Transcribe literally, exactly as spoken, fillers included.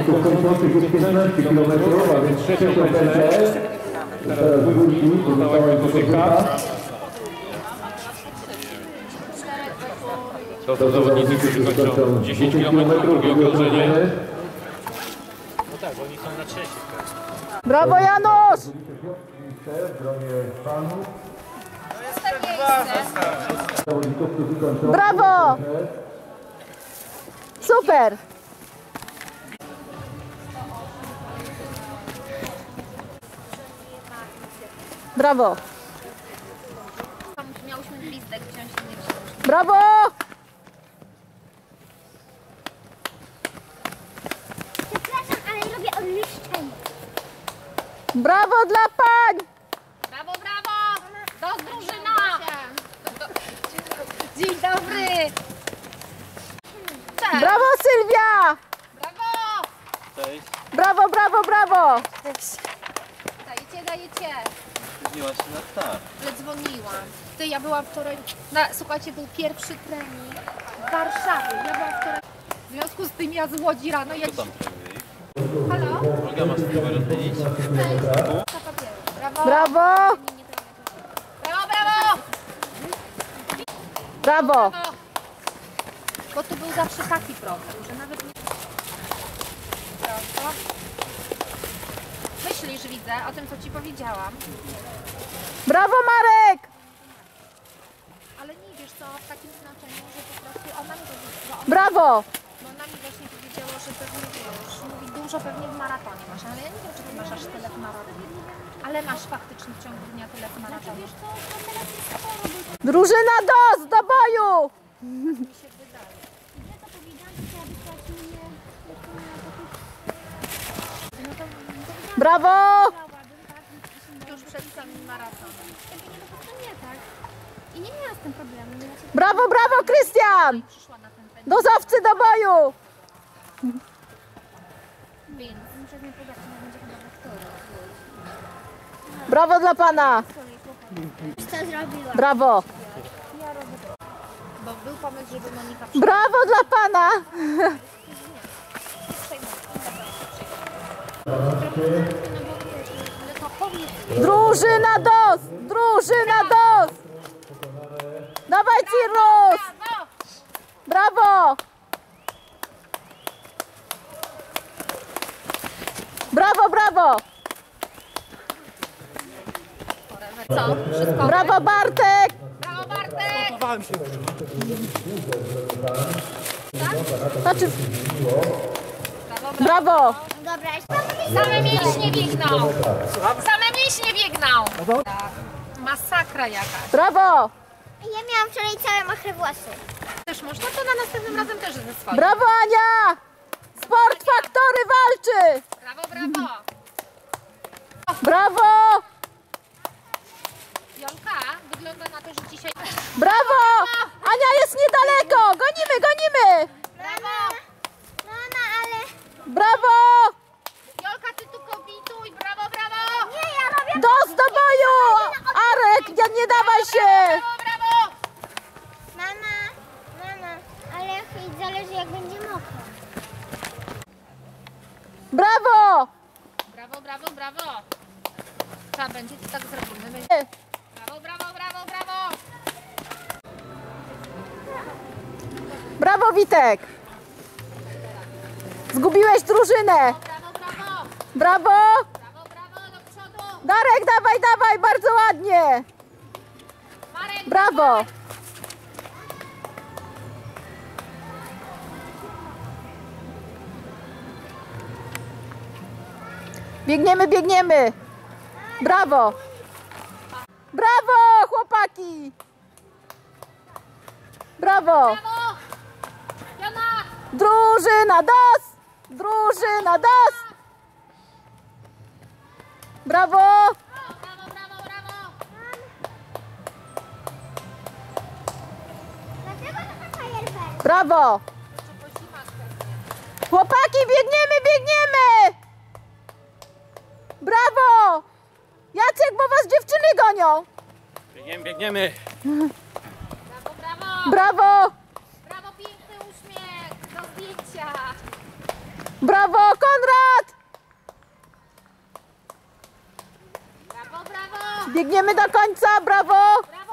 Kończących jest piętnaście kilometrów, a więc trzecią pętlę. Teraz wróci, pozostała Kokozyka. To są zawodnicy, którzy kończą dziesięć kilometrów, drugie okrążenie. No tak, bo oni są na trzecim. Brawo Janusz! W gronie panów. Brawo! Super! Brawo! Miałyśmy gwizdek wziąć i nie wziąć. Brawo! Przepraszam, ale robię odliczenie. Brawo dla pań! Brawo, brawo! Do drużyna! Dzień dobry! Cześć! Brawo Sylwia! Brawo! Cześć. Brawo, brawo, brawo! Dajecie, dajecie. Zmieniłaś się na start. Ale dzwoniłam. Ty, ja byłam wczoraj... Na, słuchajcie, był pierwszy trening w Warszawie. Ja byłam wczoraj... W związku z tym ja z Łodzi rano... Ja Co tam trenujesz? Halo? Olga, masz spróbę rozmienić? Cześć. Brawo! Brawo! Brawo, brawo! Brawo! Brawo! Bo tu był zawsze taki problem, że nawet nie... Brawo. Myślisz, widzę, o tym, co ci powiedziałam. Brawo Marek! Ale nie wiesz co, w takim znaczeniu, że po prostu ona mi powiedziała, Brawo! bo ona mi właśnie powiedziała, że pewnie wiesz, mówi dużo pewnie w maratonie masz, ale ja nie wiem, czy ty masz aż tyle w maratonie. Ale masz faktycznie w ciągu dnia tyle w maratonie. Drużyna dos do boju! Mi się wydaje. Ja to powiedziałam, że chciała wysłać mnie no to, to Brawo! już przed samym maratonem. Nie tak. I nie miała z tym problemu. Nie ma się Brawo, brawo Krystian! przyszła na ten ten. Dozowcy do boju! Więc muszę mi podać, że będzie chyba wektory. Brawo dla pana! Co zrobiła? Brawo! Bo był pomysł, żeby Monika Brawo dla pana! ale to powiedz. Drużyna dos! Drużyna dos! Dawaj Cirrus! Brawo! Brawo! Brawo, brawo! Co? Wszystko? Brawo Bartek! Brawo, Bartek! Znaczy, Brawo, brawo. brawo! Dobra, same mięśnie biegną. Same mięśnie biegną. Tak. Masakra jakaś. Brawo! Ja miałam wczoraj całe mokre włosy. Też można, to na następnym razem też ze swoim. Brawo Ania! Sport Faktory walczy! Brawo, brawo. Brawo! Jolka, wygląda na to, że dzisiaj... Brawo! Ania jest niedaleko! Gonimy, gonimy! Brawo! Mama, ale... Brawo! Jolka, ty tu kobituj! Brawo, brawo! Nie, ja robię... Dos do boju! Arek, nie, nie dawaj się! Brawo, brawo! Mama, mama, ale zależy jak będzie mokro. Brawo! Brawo, brawo, brawo! Trzeba będzie, to tak zrobimy. Będzie... Brawo, brawo, brawo, brawo! Brawo Witek! Zgubiłeś drużynę! Brawo, brawo! Brawo! Brawo, brawo, do przodu! Darek, dawaj, dawaj, bardzo ładnie! Marek, Brawo! Biegniemy, biegniemy! Brawo! Brawo, chłopaki! Brawo! brawo! Jana! Drużyna dos! Drużyna dos! Brawo! Brawo, brawo, brawo! Dlaczego to ma fajerwerk? Brawo! Chłopaki, biegniemy, biegniemy! Brawo! Jacek, bo was dziewczyny gonią! Biegniemy, biegniemy. Brawo, brawo! Brawo! Brawo, piękny uśmiech! Do zdjęcia! Brawo, Konrad! Brawo, brawo! Biegniemy do końca, brawo! Brawo!